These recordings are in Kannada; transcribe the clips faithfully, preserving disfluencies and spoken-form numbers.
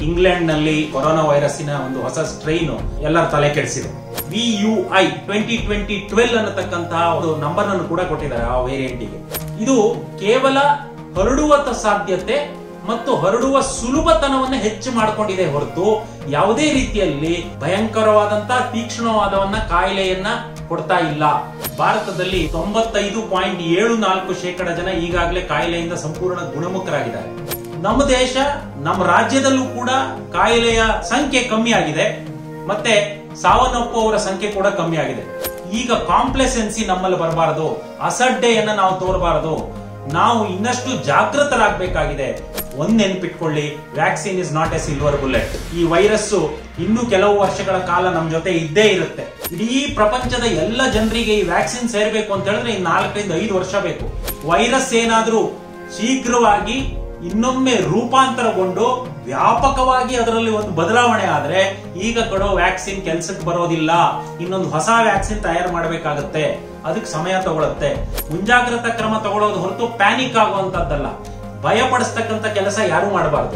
ಇಂಗ್ಲೆಂಡ್ ನಲ್ಲಿ ಕೊರೋನಾ ವೈರಸ್ಸಿನ ಒಂದು ಹೊಸ ಸ್ಟ್ರೈನ್ ಎಲ್ಲರ ತಲೆ ಕೆಡಿಸಿದೆ. V U I twenty twenty twelve ಅನ್ನತಕ್ಕಂತಹ ಒಂದು ನಂಬರ್ ಅನ್ನು ಕೂಡ ಕೊಟ್ಟಿದ್ದಾರೆ ಆ ವೇರಿಯಂಟಿಗೆ. ಇದು ಕೇವಲ ಹರಡುವ ಸಾಧ್ಯತೆ ಮತ್ತು ಹರಡುವ ಸುಲಭತನವನ್ನು ಹೆಚ್ಚು ಮಾಡಿಕೊಂಡಿದೆ ಹೊರತು ಯಾವುದೇ ರೀತಿಯಲ್ಲಿ ಭಯಂಕರವಾದಂತಹ ತೀಕ್ಷ್ಣವಾದವನ್ನ ಕಾಯಿಲೆಯನ್ನ ಕೊಡ್ತಾ ಇಲ್ಲ. ಭಾರತದಲ್ಲಿ ತೊಂಬತ್ತೈದು ಪಾಯಿಂಟ್ ಏಳು ನಾಲ್ಕು ಶೇಕಡ ಜನ ಈಗಾಗಲೇ ಕಾಯಿಲೆಯಿಂದ ಸಂಪೂರ್ಣ ಗುಣಮುಖರಾಗಿದ್ದಾರೆ. ನಮ್ಮ ದೇಶ, ನಮ್ಮ ರಾಜ್ಯದಲ್ಲೂ ಕೂಡ ಕಾಯಿಲೆಯ ಸಂಖ್ಯೆ ಕಮ್ಮಿ ಆಗಿದೆ, ಮತ್ತೆ ಸಾವನ್ನಪ್ಪುವವರ ಸಂಖ್ಯೆ ಕೂಡ ಕಮ್ಮಿ ಆಗಿದೆ. ಈಗ ಕಾಂಪ್ಲೆಸೆನ್ಸಿ ನಮ್ಮಲ್ಲಿ ಬರಬಾರದು, ಅಸಡ್ಡೆಯನ್ನ ನಾವು ತೋರಬಾರದು, ನಾವು ಇನ್ನಷ್ಟು ಜಾಗೃತರಾಗಬೇಕಾಗಿದೆ. ಒಂದ್ ನೆನ್ಪಿಟ್ಕೊಳ್ಳಿ, vaccine is not a silver bullet. ಈ ವೈರಸ್ ಇನ್ನು ಕೆಲವು ವರ್ಷಗಳ ಕಾಲ ನಮ್ ಜೊತೆ ಇದ್ದೇ ಇರುತ್ತೆ. ಇಡೀ ಪ್ರಪಂಚದ ಎಲ್ಲ ಜನರಿಗೆ ಈ ವ್ಯಾಕ್ಸಿನ್ ಸೇರ್ಬೇಕು ಅಂತ ಹೇಳಿದ್ರೆ ಇನ್ ನಾಲ್ಕರಿಂದ ಐದು ವರ್ಷ ಬೇಕು. ವೈರಸ್ ಏನಾದ್ರೂ ಶೀಘ್ರವಾಗಿ ಇನ್ನೊಮ್ಮೆ ರೂಪಾಂತರಗೊಂಡು ವ್ಯಾಪಕವಾಗಿ ಅದರಲ್ಲಿ ಒಂದು ಬದಲಾವಣೆ ಆದ್ರೆ ಈಗ ಕೊಡೋ ವ್ಯಾಕ್ಸಿನ್ ಕೆಲ್ಸಕ್ಕೆ ಬರೋದಿಲ್ಲ. ಇನ್ನೊಂದು ಹೊಸ ವ್ಯಾಕ್ಸಿನ್ ತಯಾರು ಮಾಡಬೇಕಾಗತ್ತೆ, ಅದಕ್ಕೆ ಸಮಯ ತಗೊಳುತ್ತೆ. ಮುಂಜಾಗ್ರತಾ ಕ್ರಮ ತಗೊಳ್ಳೋದು ಹೊರತು ಪ್ಯಾನಿಕ್ ಆಗುವಂತದ್ದಲ್ಲ. ಭಯ ಪಡಿಸ್ತಕ್ಕಂಥ ಕೆಲಸ ಯಾರು ಮಾಡಬಾರದು.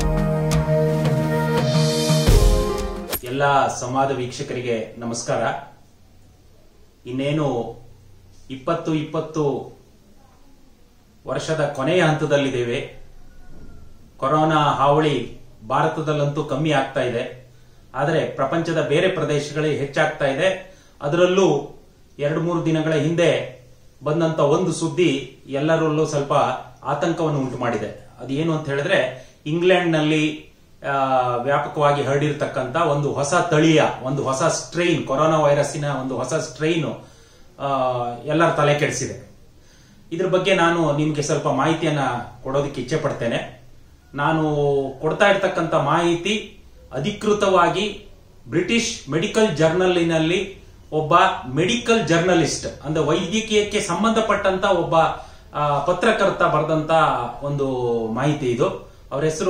ಎಲ್ಲ ಸಂವಾದ ವೀಕ್ಷಕರಿಗೆ ನಮಸ್ಕಾರ. ಇನ್ನೇನು ಇಪ್ಪತ್ತು ಇಪ್ಪತ್ತು ವರ್ಷದ ಕೊನೆಯ ಹಂತದಲ್ಲಿದ್ದೇವೆ. ಕೊರೋನಾ ಹಾವಳಿ ಭಾರತದಲ್ಲಂತೂ ಕಮ್ಮಿ ಆಗ್ತಾ ಇದೆ, ಆದರೆ ಪ್ರಪಂಚದ ಬೇರೆ ಪ್ರದೇಶಗಳಿಗೆ ಹೆಚ್ಚಾಗ್ತಾ ಇದೆ. ಅದರಲ್ಲೂ ಎರಡು ಮೂರು ದಿನಗಳ ಹಿಂದೆ ಬಂದಂತ ಒಂದು ಸುದ್ದಿ ಎಲ್ಲರಲ್ಲೂ ಸ್ವಲ್ಪ ಆತಂಕವನ್ನು ಉಂಟು ಮಾಡಿದೆ. ಅದೇನು ಅಂತ ಹೇಳಿದ್ರೆ, ಇಂಗ್ಲೆಂಡ್ ನಲ್ಲಿ ವ್ಯಾಪಕವಾಗಿ ಹರಡಿರ್ತಕ್ಕಂಥ ಒಂದು ಹೊಸ ತಳಿಯ ಒಂದು ಹೊಸ ಸ್ಟ್ರೈನ್, ಕೊರೋನಾ ವೈರಸ್ಸಿನ ಒಂದು ಹೊಸ ಸ್ಟ್ರೈನ್ ಎಲ್ಲರ ತಲೆ ಕೆಡಿಸಿದೆ. ಇದ್ರ ಬಗ್ಗೆ ನಾನು ನಿಮ್ಗೆ ಸ್ವಲ್ಪ ಮಾಹಿತಿಯನ್ನ ಕೊಡೋದಕ್ಕೆ ಇಚ್ಛೆ ಪಡ್ತೇನೆ. ನಾನು ಕೊಡ್ತಾ ಇರ್ತಕ್ಕಂಥ ಮಾಹಿತಿ ಅಧಿಕೃತವಾಗಿ ಬ್ರಿಟಿಷ್ ಮೆಡಿಕಲ್ ಜರ್ನಲಿನಲ್ಲಿ ಒಬ್ಬ ಮೆಡಿಕಲ್ ಜರ್ನಲಿಸ್ಟ್ ಅಂದ್ರೆ ವೈದ್ಯಕೀಯಕ್ಕೆ ಸಂಬಂಧಪಟ್ಟಂತ ಒಬ್ಬ ಪತ್ರಕರ್ತ ಬರೆದಂತ ಒಂದು ಮಾಹಿತಿ ಇದು. ಅವರ ಹೆಸರು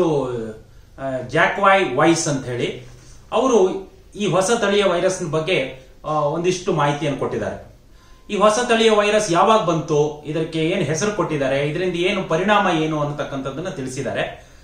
ಜಾಕ್ವಾಯ್ ವೈಸ್ ಅಂತ ಹೇಳಿ. ಅವರು ಈ ಹೊಸ ತಳಿಯ ವೈರಸ್ ಬಗ್ಗೆ ಒಂದಿಷ್ಟು ಮಾಹಿತಿಯನ್ನು ಕೊಟ್ಟಿದ್ದಾರೆ. ಈ ಹೊಸ ತಳಿಯ ವೈರಸ್ ಯಾವಾಗ ಬಂತು, ಇದಕ್ಕೆ ಏನು ಹೆಸರು ಕೊಟ್ಟಿದ್ದಾರೆ, ಇದರಿಂದ ಏನು ಪರಿಣಾಮ ಏನು ಅನ್ನತಕ್ಕಂಥದ್ದನ್ನ ತಿಳಿಸಿದ್ದಾರೆ.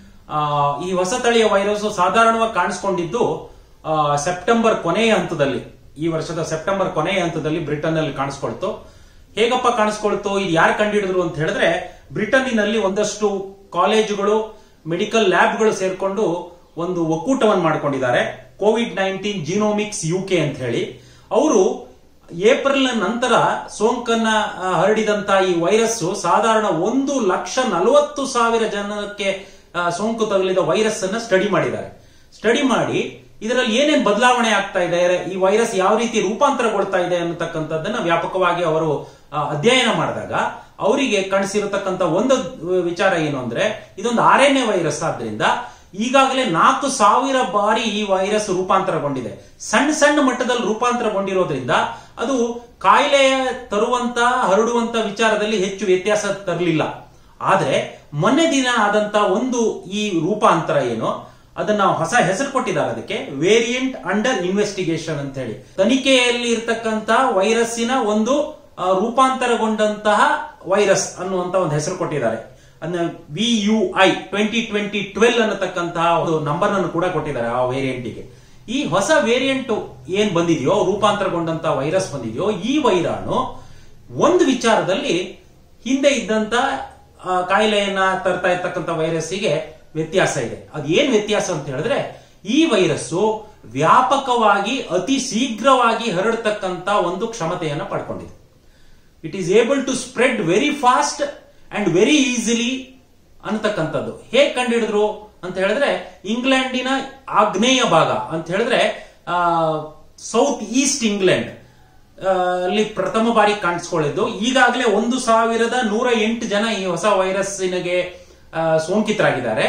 ಈ ಹೊಸ ತಳಿಯ ವೈರಸ್ ಸಾಧಾರಣವಾಗಿ ಕಾಣಿಸ್ಕೊಂಡಿದ್ದು ಸೆಪ್ಟೆಂಬರ್ ಕೊನೆಯ ಹಂತದಲ್ಲಿ, ಈ ವರ್ಷದ ಸೆಪ್ಟೆಂಬರ್ ಕೊನೆಯ ಹಂತದಲ್ಲಿ ಬ್ರಿಟನ್ ನಲ್ಲಿ ಕಾಣಿಸ್ಕೊಳ್ತು. ಹೇಗಪ್ಪ ಕಾಣಿಸ್ಕೊಳ್ತು, ಇದು ಯಾರು ಕಂಡುಹಿಡಿದ್ರು ಅಂತ ಹೇಳಿದ್ರೆ, ಬ್ರಿಟನ್ನಿನಲ್ಲಿ ಒಂದಷ್ಟು ಕಾಲೇಜುಗಳು, ಮೆಡಿಕಲ್ ಲ್ಯಾಬ್ಗಳು ಸೇರ್ಕೊಂಡು ಒಂದು ಒಕ್ಕೂಟವನ್ನು ಮಾಡ್ಕೊಂಡಿದ್ದಾರೆ, ಕೋವಿಡ್ ನೈನ್ಟೀನ್ ಜಿನೋಮಿಕ್ಸ್ ಯುಕೆ ಅಂತ ಹೇಳಿ. ಅವರು ಏಪ್ರಿಲ್ ನಂತರ ಸೋಂಕನ್ನ ಹರಡಿದಂತ ಈ ವೈರಸ್ ಸಾಧಾರಣ ಒಂದು ಲಕ್ಷ ನಲವತ್ತು ಸಾವಿರ ಜನಕ್ಕೆ ಸೋಂಕು ತಗುಲಿದ ವೈರಸ್ ಅನ್ನ ಸ್ಟಡಿ ಮಾಡಿದ್ದಾರೆ. ಸ್ಟಡಿ ಮಾಡಿ ಇದರಲ್ಲಿ ಏನೇನು ಬದಲಾವಣೆ ಆಗ್ತಾ ಇದೆ, ಈ ವೈರಸ್ ಯಾವ ರೀತಿ ರೂಪಾಂತರಗೊಳ್ತಾ ಇದೆ ಅನ್ನತಕ್ಕಂಥದ್ದನ್ನ ವ್ಯಾಪಕವಾಗಿ ಅವರು ಅಧ್ಯಯನ ಮಾಡಿದಾಗ ಅವರಿಗೆ ಕಾಣಿಸಿರತಕ್ಕಂಥ ಒಂದು ವಿಚಾರ ಏನು ಅಂದ್ರೆ, ಇದೊಂದು ಆರ್ ಎನ್ ಎ ವೈರಸ್ ಆದ್ರಿಂದ ಈಗಾಗಲೇ ನಾಲ್ಕು ಸಾವಿರ ಬಾರಿ ಈ ವೈರಸ್ ರೂಪಾಂತರಗೊಂಡಿದೆ. ಸಣ್ಣ ಸಣ್ಣ ಮಟ್ಟದಲ್ಲಿ ರೂಪಾಂತರಗೊಂಡಿರೋದ್ರಿಂದ ಅದು ಕಾಯಿಲೆ ತರುವಂತ ಹರಡುವಂತ ವಿಚಾರದಲ್ಲಿ ಹೆಚ್ಚು ವ್ಯತ್ಯಾಸ ತರಲಿಲ್ಲ. ಆದ್ರೆ ಮೊನ್ನೆ ದಿನ ಆದಂತ ಒಂದು ಈ ರೂಪಾಂತರ ಏನು, ಅದನ್ನ ಹೊಸ ಹೆಸರು ಕೊಟ್ಟಿದ್ದಾರೆ. ಅದಕ್ಕೆ ವೇರಿಯಂಟ್ ಅಂಡರ್ ಇನ್ವೆಸ್ಟಿಗೇಷನ್ ಅಂತ ಹೇಳಿ, ತನಿಖೆಯಲ್ಲಿ ಇರ್ತಕ್ಕಂಥ ವೈರಸ್ಸಿನ ಒಂದು ರೂಪಾಂತರಗೊಂಡಂತಹ ವೈರಸ್ ಅನ್ನುವಂತ ಒಂದು ಹೆಸರು ಕೊಟ್ಟಿದ್ದಾರೆ. ಅದನ್ನ V U I twenty twenty twelve ಅನ್ನತಕ್ಕಂತಹ ಒಂದು ನಂಬರ್ ಅನ್ನು ಕೂಡ ಕೊಟ್ಟಿದ್ದಾರೆ ಆ ವೇರಿಯಂಟಿಗೆ. ಈ ಹೊಸ ವೇರಿಯಂಟ್ ಏನ್ ಬಂದಿದೆಯೋ, ರೂಪಾಂತರಗೊಂಡಂತ ವೈರಸ್ ಬಂದಿದೆಯೋ, ಈ ವೈರಾಣು ಒಂದು ವಿಚಾರದಲ್ಲಿ ಹಿಂದೆ ಇದ್ದಂತ ಕಾಯಿಲೆಯನ್ನ ತರ್ತಾ ಇರ್ತಕ್ಕಂಥ ವೈರಸ್ಸಿಗೆ ವ್ಯತ್ಯಾಸ ಇದೆ. ಅದು ಏನ್ ವ್ಯತ್ಯಾಸ ಅಂತ ಹೇಳಿದ್ರೆ, ಈ ವೈರಸ್ಸು ವ್ಯಾಪಕವಾಗಿ ಅತಿ ಶೀಘ್ರವಾಗಿ ಹರಡತಕ್ಕಂತ ಒಂದು ಕ್ಷಮತೆಯನ್ನ ಪಡ್ಕೊಂಡಿದೆ. It is able to spread very fast and very easily ಅನ್ನತಕ್ಕಂಥದ್ದು. ಹೇಗೆ ಕಂಡುಹಿಡಿದ್ರು ಅಂತ ಹೇಳಿದ್ರೆ, ಇಂಗ್ಲೆಂಡಿನ ಆಗ್ನೇಯ ಭಾಗ ಅಂತ ಹೇಳಿದ್ರೆ ಸೌತ್ ಈಸ್ಟ್ ಇಂಗ್ಲೆಂಡ್ ಅಲ್ಲಿ ಪ್ರಥಮ ಬಾರಿ ಕಾಣಿಸ್ಕೊಳ್ಳಿದ್ದು. ಈಗಾಗಲೇ ಒಂದು ಸಾವಿರದ ನೂರ ಎಂಟು ಜನ ಈ ಹೊಸ ವೈರಸ್ಸಿನಗೆ ಸೋಂಕಿತರಾಗಿದ್ದಾರೆ.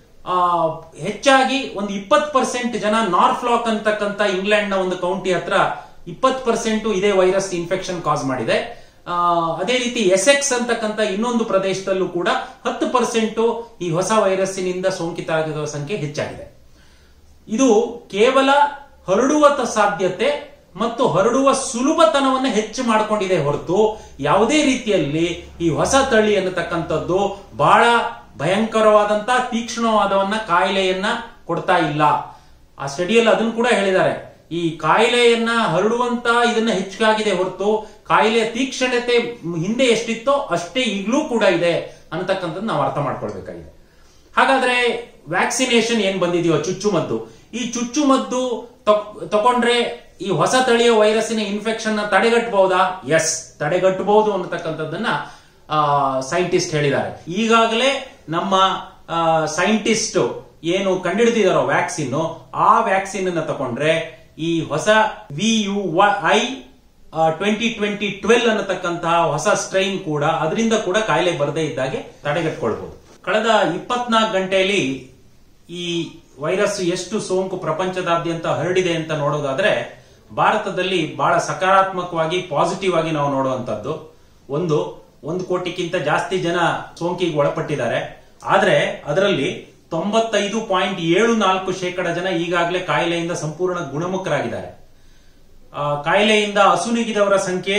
ಹೆಚ್ಚಾಗಿ ಒಂದು ಇಪ್ಪತ್ತು ಪರ್ಸೆಂಟ್ ಜನ ನಾರ್ಫ್ಲಾಕ್ ಅಂತಕ್ಕಂಥ ಇಂಗ್ಲೆಂಡ್ ನ ಒಂದು ಕೌಂಟಿ ಹತ್ರ ಇಪ್ಪತ್ತು ಪರ್ಸೆಂಟ್ ಇದೇ ವೈರಸ್ ಇನ್ಫೆಕ್ಷನ್ ಕಾಸ್ ಮಾಡಿದೆ. ಅದೇ ರೀತಿ ಎಸೆಕ್ಸ್ ಅಂತಕ್ಕಂಥ ಇನ್ನೊಂದು ಪ್ರದೇಶದಲ್ಲೂ ಕೂಡ ಹತ್ತು ಪರ್ಸೆಂಟ್ ಈ ಹೊಸ ವೈರಸ್ಸಿನಿಂದ ಸೋಂಕಿತರಾಗಿರುವ ಸಂಖ್ಯೆ ಹೆಚ್ಚಾಗಿದೆ. ಇದು ಕೇವಲ ಹರಡುವ ಸಾಧ್ಯತೆ ಮತ್ತು ಹರಡುವ ಸುಲಭತನವನ್ನು ಹೆಚ್ಚು ಮಾಡಿಕೊಂಡಿದೆ ಹೊರತು ಯಾವುದೇ ರೀತಿಯಲ್ಲಿ ಈ ಹೊಸ ತಳಿ ಅನ್ನತಕ್ಕಂಥದ್ದು ಬಹಳ ಭಯಂಕರವಾದಂತಹ ತೀಕ್ಷ್ಣವಾದವನ್ನ ಕಾಯಿಲೆಯನ್ನ ಕೊಡ್ತಾ ಇಲ್ಲ. ಆ ಸ್ಟಡಿಯಲ್ಲಿ ಅದನ್ನು ಕೂಡ ಹೇಳಿದ್ದಾರೆ. ಈ ಕಾಯಿಲೆಯನ್ನ ಹರಡುವಂತ ಇದನ್ನ ಹೆಚ್ಚಾಗಿದೆ ಹೊರತು ಕಾಯಿಲೆಯ ತೀಕ್ಷ್ಣತೆ ಹಿಂದೆ ಎಷ್ಟಿತ್ತೋ ಅಷ್ಟೇ ಈಗಲೂ ಕೂಡ ಇದೆ ಅನ್ನತಕ್ಕಂಥದ್ದು ನಾವು ಅರ್ಥ ಮಾಡ್ಕೊಳ್ಬೇಕಾಗಿದೆ. ಹಾಗಾದ್ರೆ ವ್ಯಾಕ್ಸಿನೇಷನ್ ಏನ್ ಬಂದಿದೆಯೋ ಚುಚ್ಚುಮದ್ದು, ಈ ಚುಚ್ಚುಮದ್ದು ತಗೊಂಡ್ರೆ ಈ ಹೊಸ ತಳಿಯ ವೈರಸ್ಸಿನ ಇನ್ಫೆಕ್ಷನ್ ತಡೆಗಟ್ಟಬಹುದಾ? ಎಸ್, ತಡೆಗಟ್ಟಬಹುದು ಅನ್ನತಕ್ಕಂಥದ್ದನ್ನ ಸೈಂಟಿಸ್ಟ್ ಹೇಳಿದ್ದಾರೆ. ಈಗಾಗಲೇ ನಮ್ಮ ಸೈಂಟಿಸ್ಟ್ ಏನು ಕಂಡುಹಿಡಿದಿದಾರೋ ವ್ಯಾಕ್ಸಿನ್, ಆ ವ್ಯಾಕ್ಸಿನ್ ಅನ್ನ ತಗೊಂಡ್ರೆ ಈ ಹೊಸ V U I twenty twenty twelve ಅನ್ನತಕ್ಕಂತಹ ಹೊಸ ಸ್ಟ್ರೈನ್ ಕೂಡ ಅದರಿಂದ ಕೂಡ ಕಾಯಿಲೆ ಬರದೇ ಇದ್ದಾಗೆ ತಡೆಗಟ್ಕೊಳ್ಬಹುದು. ಕಳೆದ ಇಪ್ಪತ್ನಾಲ್ಕು ಗಂಟೆಯಲ್ಲಿ ಈ ವೈರಸ್ ಎಷ್ಟು ಸೋಂಕು ಪ್ರಪಂಚದಾದ್ಯಂತ ಹರಡಿದೆ ಅಂತ ನೋಡೋದಾದ್ರೆ ಭಾರತದಲ್ಲಿ ಬಹಳ ಸಕಾರಾತ್ಮಕವಾಗಿ ಪಾಸಿಟಿವ್ ಆಗಿ ನಾವು ನೋಡುವಂತದ್ದು. ಒಂದು ಒಂದು ಕೋಟಿಗಿಂತ ಜಾಸ್ತಿ ಜನ ಸೋಂಕಿಗೆ ಒಳಪಟ್ಟಿದ್ದಾರೆ. ಆದ್ರೆ ಅದರಲ್ಲಿ ತೊಂಬತ್ತೈದು ಪಾಯಿಂಟ್ ಏಳು ನಾಲ್ಕು ಶೇಕಡ ಜನ ಈಗಾಗಲೇ ಕಾಯಿಲೆಯಿಂದ ಸಂಪೂರ್ಣ ಗುಣಮುಖರಾಗಿದ್ದಾರೆ. ಕಾಯಿಲೆಯಿಂದ ಅಸುನೀಗಿದವರ ಸಂಖ್ಯೆ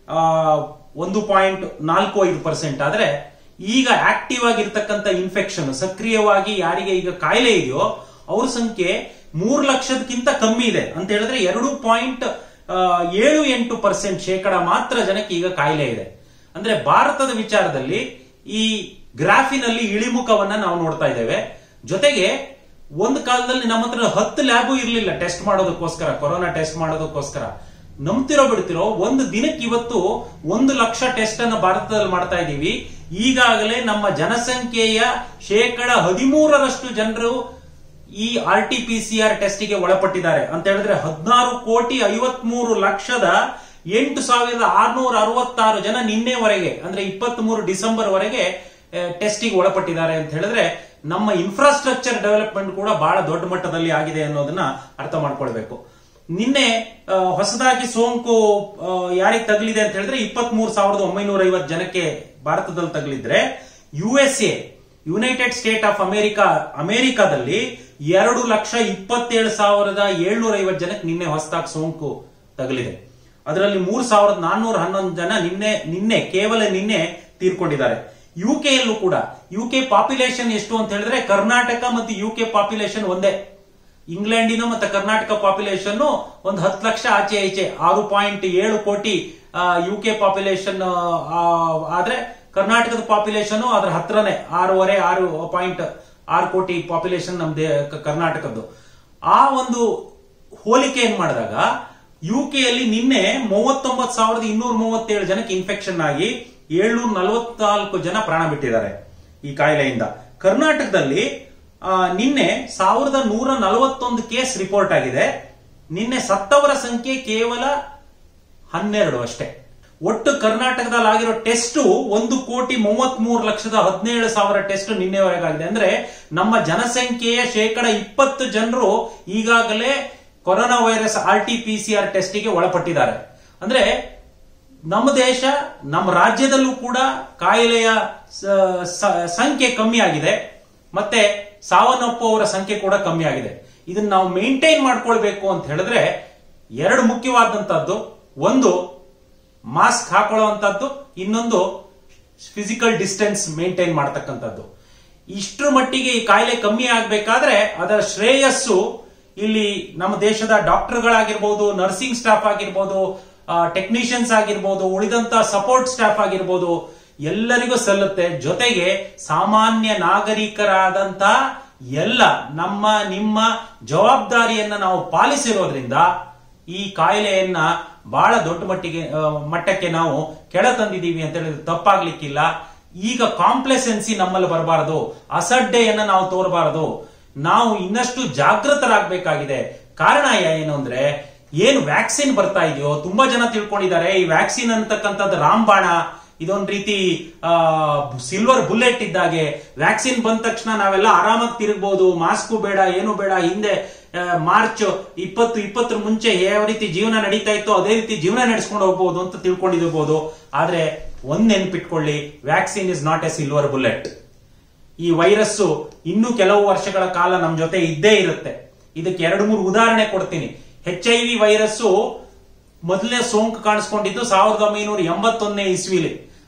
ಒಂದು ಪಾಯಿಂಟ್ ನಾಲ್ಕು ಐದು ಪರ್ಸೆಂಟ್. ಆದ್ರೆ ಈಗ ಆಕ್ಟಿವ್ ಆಗಿರ್ತಕ್ಕಂಥ ಇನ್ಫೆಕ್ಷನ್, ಸಕ್ರಿಯವಾಗಿ ಯಾರಿಗೆ ಈಗ ಕಾಯಿಲೆ ಇದೆಯೋ ಅವ್ರ ಸಂಖ್ಯೆ ಮೂರು ಲಕ್ಷದಕ್ಕಿಂತ ಕಮ್ಮಿ ಇದೆ ಅಂತ ಹೇಳಿದ್ರೆ ಎರಡು ಪಾಯಿಂಟ್ ಏಳು ಎಂಟು ಪರ್ಸೆಂಟ್ ಶೇಕಡ ಮಾತ್ರ ಜನಕ್ಕೆ ಈಗ ಕಾಯಿಲೆ ಇದೆ. ಅಂದ್ರೆ ಭಾರತದ ವಿಚಾರದಲ್ಲಿ ಈ ಗ್ರಾಫಿನಲ್ಲಿ ಇಳಿಮುಖವನ್ನ ನಾವು ನೋಡ್ತಾ ಇದ್ದೇವೆ. ಜೊತೆಗೆ ಒಂದು ಕಾಲದಲ್ಲಿ ನಮ್ಮ ಹತ್ರ ಹತ್ತು ಲ್ಯಾಬು ಇರಲಿಲ್ಲ ಟೆಸ್ಟ್ ಮಾಡೋದಕ್ಕೋಸ್ಕರ, ಕೊರೋನಾ ಟೆಸ್ಟ್ ಮಾಡೋದಕ್ಕೋಸ್ಕರ. ನಂಬ್ತಿರೋ ಬಿಡ್ತಿರೋ ಒಂದು ದಿನಕ್ಕೆ ಇವತ್ತು ಒಂದು ಲಕ್ಷ ಟೆಸ್ಟ್ ಅನ್ನು ಭಾರತದಲ್ಲಿ ಮಾಡ್ತಾ ಇದ್ದೀವಿ. ಈಗಾಗಲೇ ನಮ್ಮ ಜನಸಂಖ್ಯೆಯ ಶೇಕಡ ಹದಿಮೂರರಷ್ಟು ಜನರು ಈ R T P C R ಟೆಸ್ಟ್ಗೆ ಒಳಪಟ್ಟಿದ್ದಾರೆ ಅಂತ ಹೇಳಿದ್ರೆ ಹದಿನಾರು ಕೋಟಿ ಐವತ್ ಮೂರು ಲಕ್ಷದ ಎಂಟು ಸಾವಿರದ ಆರ್ನೂರ ಅರವತ್ತಾರು ಜನ ನಿನ್ನೆವರೆಗೆ ಅಂದ್ರೆ ಇಪ್ಪತ್ತ್ ಮೂರು ಡಿಸೆಂಬರ್ ವರೆಗೆ ಟೆಸ್ಟಿಗೆ ಒಳಪಟ್ಟಿದ್ದಾರೆ ಅಂತ ಹೇಳಿದ್ರೆ ನಮ್ಮ ಇನ್ಫ್ರಾಸ್ಟ್ರಕ್ಚರ್ ಡೆವಲಪ್ಮೆಂಟ್ ಕೂಡ ಬಹಳ ದೊಡ್ಡ ಮಟ್ಟದಲ್ಲಿ ಆಗಿದೆ ಅನ್ನೋದನ್ನ ಅರ್ಥ ಮಾಡ್ಕೊಳ್ಬೇಕು. ನಿನ್ನೆ ಹೊಸದಾಗಿ ಸೋಂಕು ಯಾರಿಗೆ ತಗಲಿದೆ ಅಂತ ಹೇಳಿದ್ರೆ ಇಪ್ಪತ್ತ್ ಮೂರು ಸಾವಿರದ ಒಂಬೈನೂರ ಐವತ್ತು ಜನಕ್ಕೆ ಭಾರತದಲ್ಲಿ ತಗಲಿದ್ರೆ U S A United State of America ಅಮೆರಿಕಾದಲ್ಲಿ ಎರಡು ಲಕ್ಷ ಇಪ್ಪತ್ತೇಳು ಸಾವಿರದ ಏಳ್ನೂರ ಐವತ್ತು ಜನಕ್ಕೆ ನಿನ್ನೆ ಹೊಸದಾಗಿ ಸೋಂಕು ತಗಲಿದೆ. ಅದರಲ್ಲಿ ಮೂರ್ ಸಾವಿರದ ನಾನ್ನೂರ ಹನ್ನೊಂದು ಜನ ನಿನ್ನೆ ನಿನ್ನೆ ಕೇವಲ ನಿನ್ನೆ ತೀರ್ಕೊಂಡಿದ್ದಾರೆ. ಯುಕೆಯಲ್ಲೂ ಕೂಡ ಯುಕೆ ಪಾಪ್ಯುಲೇಷನ್ ಎಷ್ಟು ಅಂತ ಹೇಳಿದ್ರೆ ಕರ್ನಾಟಕ ಮತ್ತು ಯುಕೆ ಪಾಪ್ಯುಲೇಷನ್ ಒಂದೇ. ಇಂಗ್ಲೆಂಡಿನ ಮತ್ತು ಕರ್ನಾಟಕ ಪಾಪ್ಯುಲೇಷನ್ ಒಂದು ಹತ್ತು ಲಕ್ಷ ಆಚೆ ಈಚೆ, ಆರು ಪಾಯಿಂಟ್ ಏಳು ಕೋಟಿ ಯುಕೆ ಪಾಪ್ಯುಲೇಷನ್ ಆದ್ರೆ ಕರ್ನಾಟಕದ ಪಾಪ್ಯುಲೇಷನ್ ಅದ್ರ ಹತ್ರನೇ ಆರೂವರೆ ಆರು ಪಾಯಿಂಟ್ ಆರು ಕೋಟಿ ಪಾಪ್ಯುಲೇಷನ್ ನಮ್ದೇ ಕರ್ನಾಟಕದ್ದು. ಆ ಒಂದು ಹೋಲಿಕೆ ಏನ್ ಮಾಡಿದಾಗ ಯುಕೆಯಲ್ಲಿ ನಿನ್ನೆ ಮೂವತ್ತೊಂಬತ್ತು ಸಾವಿರದ ಇನ್ನೂರ ಮೂವತ್ತೇಳು ಜನಕ್ಕೆ ಇನ್ಫೆಕ್ಷನ್ ಆಗಿ ಏಳ್ನೂರ ನಲವತ್ನಾಲ್ಕು ಜನ ಪ್ರಾಣ ಬಿಟ್ಟಿದ್ದಾರೆ ಈ ಕಾಯಿಲೆಯಿಂದ. ಕರ್ನಾಟಕದಲ್ಲಿ ನಿನ್ನೆ ಸಾವಿರದ ನೂರ ನಲವತ್ತೊಂದು ಕೇಸ್ ರಿಪೋರ್ಟ್ ಆಗಿದೆ. ನಿನ್ನೆ ಸತ್ತವರ ಸಂಖ್ಯೆ ಕೇವಲ ಹನ್ನೆರಡು ಅಷ್ಟೇ. ಒಟ್ಟು ಕರ್ನಾಟಕದಲ್ಲಿ ಆಗಿರೋ ಟೆಸ್ಟ್ ಒಂದು ಕೋಟಿ ಮೂವತ್ತ್ ಮೂರು ಲಕ್ಷದ ಹದಿನೇಳು ಸಾವಿರ ಟೆಸ್ಟ್ ನಿನ್ನೆವರೆಗಾಗಿದೆ. ಅಂದ್ರೆ ನಮ್ಮ ಜನಸಂಖ್ಯೆಯ ಶೇಕಡ ಇಪ್ಪತ್ತು ಜನರು ಈಗಾಗಲೇ corona virus R T P C R ಟೆಸ್ಟಿಗೆ ಒಳಪಟ್ಟಿದ್ದಾರೆ. ಅಂದ್ರೆ ನಮ್ಮ ದೇಶ, ನಮ್ಮ ರಾಜ್ಯದಲ್ಲೂ ಕೂಡ ಕಾಯಿಲೆಯ ಸಂಖ್ಯೆ ಕಮ್ಮಿ ಆಗಿದೆ, ಮತ್ತೆ ಸಾವನ್ನಪ್ಪುವವರ ಸಂಖ್ಯೆ ಕೂಡ ಕಮ್ಮಿ ಆಗಿದೆ. ಇದನ್ನ ನಾವು ಮೇಂಟೈನ್ ಮಾಡ್ಕೊಳ್ಬೇಕು ಅಂತ ಹೇಳಿದ್ರೆ ಎರಡು ಮುಖ್ಯವಾದಂತದ್ದು, ಒಂದು ಮಾಸ್ಕ್ ಹಾಕೊಳ್ಳುವಂತದ್ದು, ಇನ್ನೊಂದು ಫಿಸಿಕಲ್ ಡಿಸ್ಟೆನ್ಸ್ ಮೇಂಟೈನ್ ಮಾಡತಕ್ಕಂಥದ್ದು. ಇಷ್ಟರ ಮಟ್ಟಿಗೆ ಈ ಕಾಯಿಲೆ ಕಮ್ಮಿ ಆಗ್ಬೇಕಾದ್ರೆ ಅದರ ಶ್ರೇಯಸ್ಸು ಇಲ್ಲಿ ನಮ್ಮ ದೇಶದ ಡಾಕ್ಟರ್ಗಳಾಗಿರ್ಬೋದು, ನರ್ಸಿಂಗ್ ಸ್ಟಾಫ್ ಆಗಿರ್ಬೋದು, ಟೆಕ್ನಿಷಿಯನ್ಸ್ ಆಗಿರ್ಬೋದು, ಉಳಿದಂತ ಸಪೋರ್ಟ್ ಸ್ಟಾಫ್ ಆಗಿರ್ಬೋದು, ಎಲ್ಲರಿಗೂ ಸಲ್ಲುತ್ತೆ. ಜೊತೆಗೆ ಸಾಮಾನ್ಯ ನಾಗರಿಕರಾದಂತ ಎಲ್ಲ ನಮ್ಮ ನಿಮ್ಮ ಜವಾಬ್ದಾರಿಯನ್ನ ನಾವು ಪಾಲಿಸಿರೋದ್ರಿಂದ ಈ ಕಾಯಿಲೆಯನ್ನ ಬಹಳ ದೊಡ್ಡ ಮಟ್ಟಿಗೆ ಮಟ್ಟಕ್ಕೆ ನಾವು ಕೆಳ ತಂದಿದ್ದೀವಿ ಅಂತ ಹೇಳಿದ್ರೆ ತಪ್ಪಾಗ್ಲಿಕ್ಕಿಲ್ಲ. ಈಗ ಕಾಂಪ್ಲೆಸೆನ್ಸಿ ನಮ್ಮಲ್ಲಿ ಬರಬಾರದು, ಅಸಡ್ಡೆಯನ್ನ ನಾವು ತೋರಬಾರದು. ನಾವು ಇನ್ನಷ್ಟು ಜಾಗೃತರಾಗಬೇಕಾಗಿದೆ. ಕಾರಣ ಏನು ಅಂದ್ರೆ ಏನು ವ್ಯಾಕ್ಸಿನ್ ಬರ್ತಾ ಇದೆಯೋ ತುಂಬಾ ಜನ ತಿಳ್ಕೊಂಡಿದ್ದಾರೆ ಈ ವ್ಯಾಕ್ಸಿನ್ ಅಂತಕ್ಕಂಥದ್ದು ರಾಮಬಾಣ, ಇದೊಂದ್ ರೀತಿ ಸಿಲ್ವರ್ ಬುಲೆಟ್ ಇದ್ದಾಗೆ. ವ್ಯಾಕ್ಸಿನ್ ಬಂದ ತಕ್ಷಣ ನಾವೆಲ್ಲ ಆರಾಮಾಗಿ ತಿರುಗಬಹುದು, ಮಾಸ್ಕು ಬೇಡ, ಏನು ಬೇಡ. ಹಿಂದೆ ಮಾರ್ಚ್ ಇಪ್ಪತ್ತು ಇಪ್ಪತ್ತರ ಮುಂಚೆ ಯಾವ ರೀತಿ ಜೀವನ ನಡೀತಾ ಇತ್ತು ಅದೇ ರೀತಿ ಜೀವನ ನಡೆಸ್ಕೊಂಡು ಹೋಗ್ಬಹುದು ಅಂತ ತಿಳ್ಕೊಂಡಿರ್ಬೋದು. ಆದ್ರೆ ಒಂದ್ ನೆನ್ಪಿಟ್ಕೊಳ್ಳಿ, vaccine is not a silver bullet. ಈ ವೈರಸ್ ಇನ್ನೂ ಕೆಲವು ವರ್ಷಗಳ ಕಾಲ ನಮ್ ಜೊತೆ ಇದ್ದೇ ಇರುತ್ತೆ. ಇದಕ್ಕೆ ಎರಡು ಮೂರು ಉದಾಹರಣೆ ಕೊಡ್ತೀನಿ. ಎಚ್ ಐ ವಿ ವೈರಸ್ ಮೊದಲನೇ ಸೋಂಕು ಕಾಣಿಸ್ಕೊಂಡಿದ್ದು ಸಾವಿರದ ಒಂಬೈನೂರ ಎಂಬತ್ತೊಂದನೇ ಇಸ್ವಿಲಿ.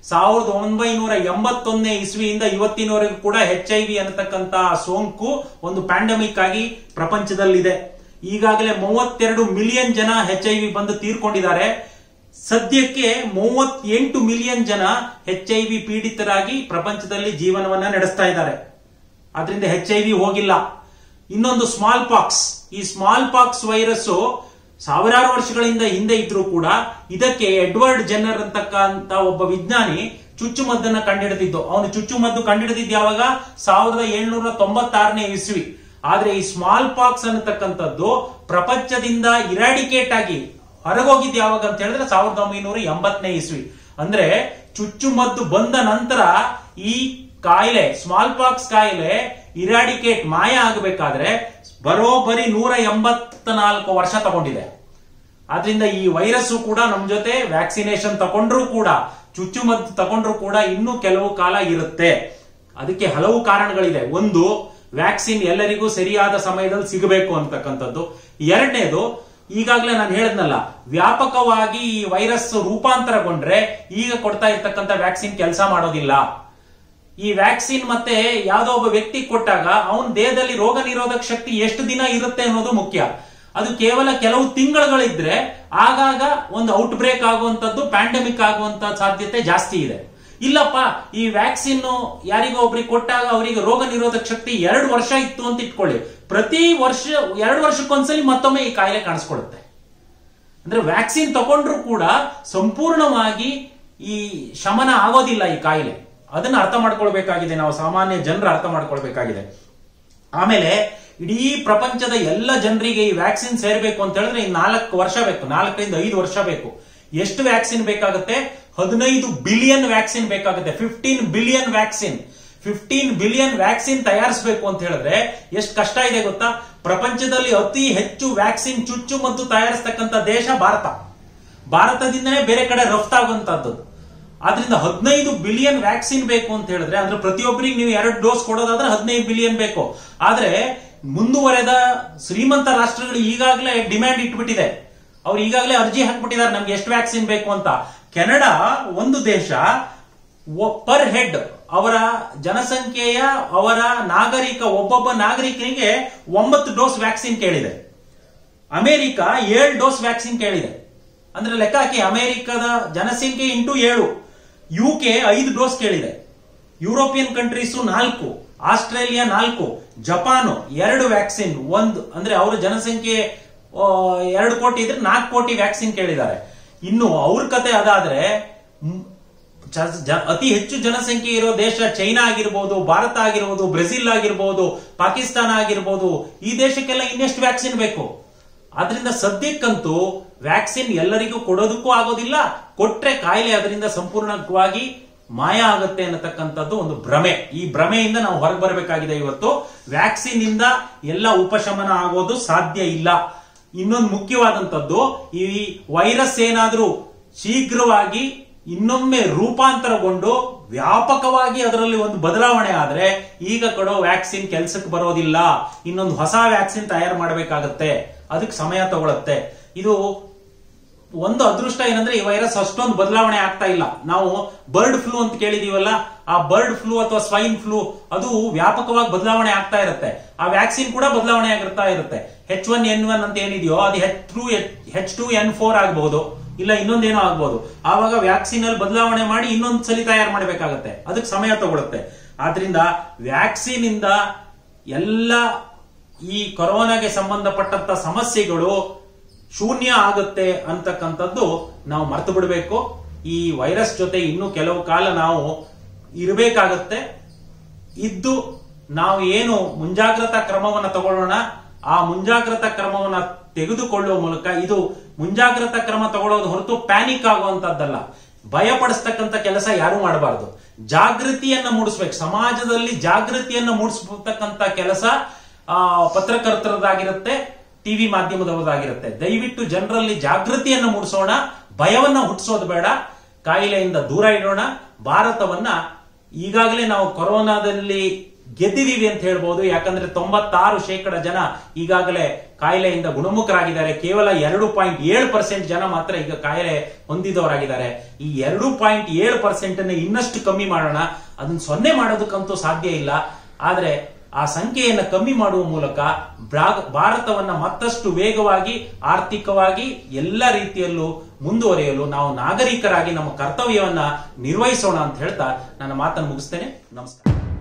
ಸಾವಿರದ ಒಂಬೈನೂರ ಎಂಬತ್ತೊಂದನೇ ಇಸ್ವಿಯಿಂದ ಇವತ್ತಿನವರೆಗೂ ಕೂಡ ಎಚ್ ಐ ವಿ ಅನ್ನತಕ್ಕಂತ ಸೋಂಕು ಒಂದು ಪ್ಯಾಂಡಮಿಕ್ ಆಗಿ ಪ್ರಪಂಚದಲ್ಲಿದೆ. ಈಗಾಗಲೇ ಮೂವತ್ತೆರಡು ಮಿಲಿಯನ್ ಜನ ಎಚ್ ಐ ವಿ ಬಂದು ತೀರ್ಕೊಂಡಿದ್ದಾರೆ. ಸದ್ಯಕ್ಕೆ ಮೂವತ್ತೆಂಟು ಮಿಲಿಯನ್ ಜನ ಎಚ್ ಐ ವಿ ಪೀಡಿತರಾಗಿ ಪ್ರಪಂಚದಲ್ಲಿ ಜೀವನವನ್ನ ನಡೆಸ್ತಾ ಇದ್ದಾರೆ. ಅದರಿಂದ ಎಚ್ ಐ ವಿ ಹೋಗಿಲ್ಲ. ಇನ್ನೊಂದು ಸ್ಮಾಲ್ ಪಾಕ್ಸ್. ಈ ಸ್ಮಾಲ್ ಪಾಕ್ಸ್ ವೈರಸ್ ಸಾವಿರಾರು ವರ್ಷಗಳಿಂದ ಹಿಂದೆ ಇದ್ರೂ ಕೂಡ ಇದಕ್ಕೆ ಎಡ್ವರ್ಡ್ ಜೆನ್ನರ್ ಅಂತಕ್ಕಂತ ಒಬ್ಬ ವಿಜ್ಞಾನಿ ಚುಚ್ಚುಮದ್ದನ್ನ ಕಂಡುಹಿಡಿದಿದ್ದು. ಅವನು ಚುಚ್ಚುಮದ್ದು ಕಂಡುಹಿಡಿದಿದ್ದು ಯಾವಾಗ? ಸಾವಿರದ ಏಳ್ನೂರ ತೊಂಬತ್ತಾರನೇ ಇಸ್ವಿ. ಆದ್ರೆ ಈ ಸ್ಮಾಲ್ ಪಾಕ್ಸ್ ಅನ್ನತಕ್ಕಂಥದ್ದು ಪ್ರಪಂಚದಿಂದ ಇರಾಡಿಕೇಟ್ ಆಗಿ ಹೊರಗೋಗಿದ್ದು ಯಾವಾಗ ಅಂತ ಹೇಳಿದ್ರೆ ಸಾವಿರದ ಒಂಬೈನೂರ ಎಂಬತ್ತನೇ ಇಸ್ವಿ. ಅಂದ್ರೆ ಚುಚ್ಚುಮದ್ದು ಬಂದ ನಂತರ ಈ ಕಾಯಿಲೆ, ಸ್ಮಾಲ್ ಪಾಕ್ಸ್ ಕಾಯಿಲೆ ಇರಾಡಿಕೇಟ್ ಮಾಯ ಆಗಬೇಕಾದ್ರೆ ಬರೋಬ್ಬರಿ ನೂರ ಎಂಬತ್ತ ನಾಲ್ಕು ವರ್ಷ ತಗೊಂಡಿದೆ. ಆದ್ರಿಂದ ಈ ವೈರಸ್ ಕೂಡ ನಮ್ ಜೊತೆ ವ್ಯಾಕ್ಸಿನೇಷನ್ ತಗೊಂಡ್ರು ಕೂಡ, ಚುಚ್ಚುಮದ್ದು ತಗೊಂಡ್ರು ಕೂಡ ಇನ್ನೂ ಕೆಲವು ಕಾಲ ಇರುತ್ತೆ. ಅದಕ್ಕೆ ಹಲವು ಕಾರಣಗಳಿದೆ. ಒಂದು, ವ್ಯಾಕ್ಸಿನ್ ಎಲ್ಲರಿಗೂ ಸರಿಯಾದ ಸಮಯದಲ್ಲಿ ಸಿಗಬೇಕು ಅಂತಕ್ಕಂಥದ್ದು. ಎರಡನೇದು, ಈಗಾಗಲೇ ನಾನು ಹೇಳಿದ್ನಲ್ಲ, ವ್ಯಾಪಕವಾಗಿ ಈ ವೈರಸ್ ರೂಪಾಂತರಗೊಂಡ್ರೆ ಈಗ ಕೊಡ್ತಾ ಇರ್ತಕ್ಕಂಥ ವ್ಯಾಕ್ಸಿನ್ ಕೆಲಸ ಮಾಡೋದಿಲ್ಲ. ಈ ವ್ಯಾಕ್ಸಿನ್ ಮತ್ತೆ ಯಾವ್ದೋ ಒಬ್ಬ ವ್ಯಕ್ತಿ ಕೊಟ್ಟಾಗ ಅವನ ದೇಹದಲ್ಲಿ ರೋಗ ನಿರೋಧಕ ಶಕ್ತಿ ಎಷ್ಟು ದಿನ ಇರುತ್ತೆ ಅನ್ನೋದು ಮುಖ್ಯ. ಅದು ಕೇವಲ ಕೆಲವು ತಿಂಗಳುಗಳಿದ್ರೆ ಆಗಾಗ ಒಂದು ಔಟ್ ಬ್ರೇಕ್ ಆಗುವಂತದ್ದು, ಪ್ಯಾಂಡಮಿಕ್ ಆಗುವಂತ ಸಾಧ್ಯತೆ ಜಾಸ್ತಿ ಇದೆ. ಇಲ್ಲಪ್ಪ, ಈ ವ್ಯಾಕ್ಸಿನ್ ಯಾರಿಗೋ ಒಬ್ರಿಗೆ ಕೊಟ್ಟಾಗ ಅವರಿಗೆ ರೋಗ ನಿರೋಧಕ ಶಕ್ತಿ ಎರಡು ವರ್ಷ ಇತ್ತು ಅಂತ ಇಟ್ಕೊಳ್ಳಿ, ಪ್ರತಿ ವರ್ಷ ಎರಡು ವರ್ಷಕ್ಕೊಂದ್ಸಲಿ ಮತ್ತೊಮ್ಮೆ ಈ ಕಾಯಿಲೆ ಕಾಣಿಸ್ಕೊಳ್ಳುತ್ತೆ. ಅಂದ್ರೆ ವ್ಯಾಕ್ಸಿನ್ ತಗೊಂಡ್ರು ಕೂಡ ಸಂಪೂರ್ಣವಾಗಿ ಈ ಶಮನ ಆಗೋದಿಲ್ಲ ಈ ಕಾಯಿಲೆ. ಅದನ್ನ ಅರ್ಥ ಮಾಡ್ಕೊಳ್ಬೇಕಾಗಿದೆ, ನಾವು ಸಾಮಾನ್ಯ ಜನರು ಅರ್ಥ ಮಾಡ್ಕೊಳ್ಬೇಕಾಗಿದೆ. ಆಮೇಲೆ ಇಡೀ ಪ್ರಪಂಚದ ಎಲ್ಲ ಜನರಿಗೆ ಈ ವ್ಯಾಕ್ಸಿನ್ ಸೇರ್ಬೇಕು ಅಂತ ಹೇಳಿದ್ರೆ ಈ ನಾಲ್ಕು ವರ್ಷ ಬೇಕು, ನಾಲ್ಕರಿಂದ ಐದು ವರ್ಷ ಬೇಕು. ಎಷ್ಟು ವ್ಯಾಕ್ಸಿನ್ ಬೇಕಾಗುತ್ತೆ? ಹದಿನೈದು ಬಿಲಿಯನ್ ವ್ಯಾಕ್ಸಿನ್ ಬೇಕಾಗುತ್ತೆ. Fifteen billion vaccine fifteen billion vaccine ತಯಾರಿಸಬೇಕು ಅಂತ ಹೇಳಿದ್ರೆ ಎಷ್ಟು ಕಷ್ಟ ಇದೆ ಗೊತ್ತಾ? ಪ್ರಪಂಚದಲ್ಲಿ ಅತಿ ಹೆಚ್ಚು ವ್ಯಾಕ್ಸಿನ್ ಚುಚ್ಚುಮದ್ದು ತಯಾರಿಸತಕ್ಕಂತ ದೇಶ ಭಾರತ. ಭಾರತದಿಂದನೇ ಬೇರೆ ಕಡೆ ರಫ್ತಾಗುವಂತದ್ದು. ಆದ್ರಿಂದ ಹದಿನೈದು ಬಿಲಿಯನ್ ವ್ಯಾಕ್ಸಿನ್ ಬೇಕು ಅಂತ ಹೇಳಿದ್ರೆ, ಅಂದ್ರೆ ಪ್ರತಿಯೊಬ್ಬರಿಗೆ ನೀವು ಎರಡು ಡೋಸ್ ಕೊಡೋದಾದ್ರೆ ಹದಿನೈದು ಬಿಲಿಯನ್ ಬೇಕು. ಆದ್ರೆ ಮುಂದುವರೆದ ಶ್ರೀಮಂತ ರಾಷ್ಟ್ರಗಳು ಈಗಾಗಲೇ ಡಿಮ್ಯಾಂಡ್ ಇಟ್ಬಿಟ್ಟಿದೆ. ಅವ್ರು ಈಗಾಗಲೇ ಅರ್ಜಿ ಹಾಕ್ಬಿಟ್ಟಿದ್ದಾರೆ ನಮ್ಗೆ ಎಷ್ಟು ವ್ಯಾಕ್ಸಿನ್ ಬೇಕು ಅಂತ. ಕೆನಡಾ ಒಂದು ದೇಶ ಪರ್ ಹೆಡ್ ಅವರ ಜನಸಂಖ್ಯೆಯ ಅವರ ನಾಗರಿಕ ಒಬ್ಬೊಬ್ಬ ನಾಗರಿಕನಿಗೆ ಒಂಬತ್ತು ಡೋಸ್ ವ್ಯಾಕ್ಸಿನ್ ಕೇಳಿದೆ. ಅಮೆರಿಕ ಏಳು ಡೋಸ್ ವ್ಯಾಕ್ಸಿನ್ ಕೇಳಿದೆ. ಅಂದ್ರೆ ಲೆಕ್ಕ ಹಾಕಿ, ಅಮೆರಿಕದ ಜನಸಂಖ್ಯೆ ಇಂಟು ಏಳು. ಯುಕೆ ಐದು ಡೋಸ್ ಕೇಳಿದೆ. ಯುರೋಪಿಯನ್ ಕಂಟ್ರೀಸ್ ನಾಲ್ಕು, ಆಸ್ಟ್ರೇಲಿಯಾ ನಾಲ್ಕು, ಜಪಾನ್ ಎರಡು ವ್ಯಾಕ್ಸಿನ್, ಒಂದು ಅಂದ್ರೆ ಅವರ ಜನಸಂಖ್ಯೆ ಎರಡು ಕೋಟಿ ಇದ್ರೆ ನಾಲ್ಕು ಕೋಟಿ ವ್ಯಾಕ್ಸಿನ್ ಕೇಳಿದ್ದಾರೆ. ಇನ್ನು ಅವ್ರ ಕತೆ ಅದಾದ್ರೆ ಅತಿ ಹೆಚ್ಚು ಜನಸಂಖ್ಯೆ ಇರೋ ದೇಶ ಚೈನಾ ಆಗಿರ್ಬೋದು, ಭಾರತ ಆಗಿರ್ಬೋದು, ಬ್ರೆಜಿಲ್ ಆಗಿರ್ಬೋದು, ಪಾಕಿಸ್ತಾನ ಆಗಿರ್ಬೋದು, ಈ ದೇಶಕ್ಕೆಲ್ಲ ಇನ್ನೆಷ್ಟು ವ್ಯಾಕ್ಸಿನ್ ಬೇಕು? ಆದ್ರಿಂದ ಸದ್ಯಕ್ಕಂತೂ ವ್ಯಾಕ್ಸಿನ್ ಎಲ್ಲರಿಗೂ ಕೊಡೋದಕ್ಕೂ ಆಗೋದಿಲ್ಲ. ಕೊಟ್ರೆ ಕಾಯಿಲೆ ಅದರಿಂದ ಸಂಪೂರ್ಣವಾಗಿ ಮಾಯ ಆಗುತ್ತೆ ಅನ್ನತಕ್ಕಂಥದ್ದು ಒಂದು ಭ್ರಮೆ. ಈ ಭ್ರಮೆಯಿಂದ ನಾವು ಹೊರಗೆ ಬರಬೇಕಾಗಿದೆ. ಇವತ್ತು ವ್ಯಾಕ್ಸಿನ್ ಇಂದ ಎಲ್ಲ ಉಪಶಮನ ಆಗೋದು ಸಾಧ್ಯ ಇಲ್ಲ. ಇನ್ನೊಂದು ಮುಖ್ಯವಾದಂತದ್ದು, ಈ ವೈರಸ್ ಏನಾದ್ರೂ ಶೀಘ್ರವಾಗಿ ಇನ್ನೊಮ್ಮೆ ರೂಪಾಂತರಗೊಂಡು ವ್ಯಾಪಕವಾಗಿ ಅದರಲ್ಲಿ ಒಂದು ಬದಲಾವಣೆ ಆದ್ರೆ ಈಗ ಕೊಡೋ ವ್ಯಾಕ್ಸಿನ್ ಕೆಲಸಕ್ಕೆ ಬರೋದಿಲ್ಲ. ಇನ್ನೊಂದು ಹೊಸ ವ್ಯಾಕ್ಸಿನ್ ತಯಾರು ಮಾಡಬೇಕಾಗತ್ತೆ, ಅದಕ್ಕೆ ಸಮಯ ತಗೊಳುತ್ತೆ. ಇದು ಒಂದು ಅದೃಷ್ಟ ಏನಂದ್ರೆ ಈ ವೈರಸ್ ಅಷ್ಟೊಂದು ಬದಲಾವಣೆ ಆಗ್ತಾ ಇಲ್ಲ. ನಾವು ಬರ್ಡ್ ಫ್ಲೂ ಅಂತ ಕೇಳಿದೀವಲ್ಲ, ಆ ಬರ್ಡ್ ಫ್ಲೂ ಅಥವಾ ಸ್ವೈನ್ ಫ್ಲೂ ಅದು ವ್ಯಾಪಕವಾಗಿ ಬದಲಾವಣೆ ಆಗ್ತಾ ಇರುತ್ತೆ. ಆ ವ್ಯಾಕ್ಸಿನ್ ಕೂಡ ಬದಲಾವಣೆ ಆಗಿರ್ತಾ ಇರುತ್ತೆ. ಹೆಚ್ ಒನ್ ಎನ್ ಒನ್ ಅಂತ ಏನಿದೆಯೋ ಅದು H two H two N four ಆಗಬಹುದು, ಇಲ್ಲ ಇನ್ನೊಂದೇನೋ ಆಗ್ಬಹುದು. ಆವಾಗ ವ್ಯಾಕ್ಸಿನ್ ಅಲ್ಲಿ ಬದಲಾವಣೆ ಮಾಡಿ ಇನ್ನೊಂದ್ ಸಲ ತಯಾರು ಮಾಡಬೇಕಾಗತ್ತೆ, ಅದಕ್ಕೆ ಸಮಯ ತಗೊಳುತ್ತೆ. ಆದ್ರಿಂದ ವ್ಯಾಕ್ಸಿನ್ ಇಂದ ಎಲ್ಲ ಈ ಕೊರೋನಾಗೆ ಸಂಬಂಧಪಟ್ಟಂತ ಸಮಸ್ಯೆಗಳು ಶೂನ್ಯ ಆಗುತ್ತೆ ಅಂತಕ್ಕಂಥದ್ದು ನಾವು ಮರ್ತು ಬಿಡಬೇಕು. ಈ ವೈರಸ್ ಜೊತೆ ಇನ್ನು ಕೆಲವು ಕಾಲ ನಾವು ಇರಬೇಕಾಗತ್ತೆ. ಇದ್ದು ನಾವು ಏನು ಮುಂಜಾಗ್ರತಾ ಕ್ರಮವನ್ನ ತಗೊಳ್ಳೋಣ, ಆ ಮುಂಜಾಗ್ರತಾ ಕ್ರಮವನ್ನ ತೆಗೆದುಕೊಳ್ಳುವ ಮೂಲಕ, ಇದು ಮುಂಜಾಗ್ರತಾ ಕ್ರಮ ತಗೊಳ್ಳೋದು ಹೊರತು ಪ್ಯಾನಿಕ್ ಆಗುವಂತದ್ದಲ್ಲ. ಭಯಪಡಿಸ್ತಕ್ಕಂಥ ಕೆಲಸ ಯಾರು ಮಾಡಬಾರದು. ಜಾಗೃತಿಯನ್ನ ಮೂಡಿಸ್ಬೇಕು. ಸಮಾಜದಲ್ಲಿ ಜಾಗೃತಿಯನ್ನ ಮೂಡಿಸತಕ್ಕಂಥ ಕೆಲಸ ಆ ಪತ್ರಕರ್ತರದಾಗಿರುತ್ತೆ, ಟಿವಿ ಮಾಧ್ಯಮದವರಾಗಿರುತ್ತೆ. ದಯವಿಟ್ಟು ಜನರಲ್ಲಿ ಜಾಗೃತಿಯನ್ನ ಮೂಡಿಸೋಣ, ಭಯವನ್ನ ಹುಟ್ಟಿಸೋದು ಬೇಡ, ಕಾಯಿಲೆಯಿಂದ ದೂರ ಇಡೋಣ. ಭಾರತವನ್ನ ಈಗಾಗಲೇ ನಾವು ಕೊರೋನಾದಲ್ಲಿ ಗೆದ್ದಿದೀವಿ ಅಂತ ಹೇಳ್ಬೋದು. ಯಾಕಂದ್ರೆ ತೊಂಬತ್ತಾರು ಶೇಕಡ ಜನ ಈಗಾಗಲೇ ಕಾಯಿಲೆಯಿಂದ ಗುಣಮುಖರಾಗಿದ್ದಾರೆ. ಕೇವಲ ಎರಡು ಪಾಯಿಂಟ್ ಏಳು ಪರ್ಸೆಂಟ್ ಜನ ಮಾತ್ರ ಈಗ ಕಾಯಿಲೆ ಹೊಂದಿದವರಾಗಿದ್ದಾರೆ. ಈ ಎರಡು ಪಾಯಿಂಟ್ ಏಳು ಪರ್ಸೆಂಟ್ ಅನ್ನು ಇನ್ನಷ್ಟು ಕಮ್ಮಿ ಮಾಡೋಣ. ಅದನ್ನ ಸೊನ್ನೆ ಮಾಡೋದಕ್ಕಂತೂ ಸಾಧ್ಯ ಇಲ್ಲ. ಆದ್ರೆ ಆ ಸಂಖ್ಯೆಯನ್ನು ಕಮ್ಮಿ ಮಾಡುವ ಮೂಲಕ ಭಾರತವನ್ನ ಮತ್ತಷ್ಟು ವೇಗವಾಗಿ, ಆರ್ಥಿಕವಾಗಿ ಎಲ್ಲ ರೀತಿಯಲ್ಲೂ ಮುಂದುವರಿಯಲು ನಾವು ನಾಗರಿಕರಾಗಿ ನಮ್ಮ ಕರ್ತವ್ಯವನ್ನ ನಿರ್ವಹಿಸೋಣ ಅಂತ ಹೇಳ್ತಾ ನನ್ನ ಮಾತನ್ನು ಮುಗಿಸ್ತೇನೆ. ನಮಸ್ಕಾರ.